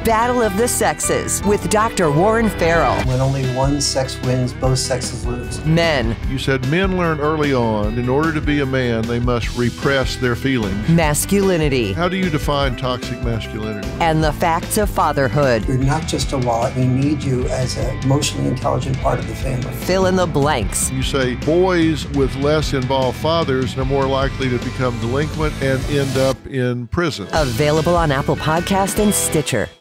Battle of the Sexes with Dr. Warren Farrell. When only one sex wins, both sexes lose. Men. You said men learn early on, in order to be a man, they must repress their feelings. Masculinity. How do you define toxic masculinity? And the facts of fatherhood. You're not just a wallet. We need you as an emotionally intelligent part of the family. Fill in the blanks. You say boys with less involved fathers are more likely to become delinquent and end up in prison. Available on Apple Podcast and Stitcher.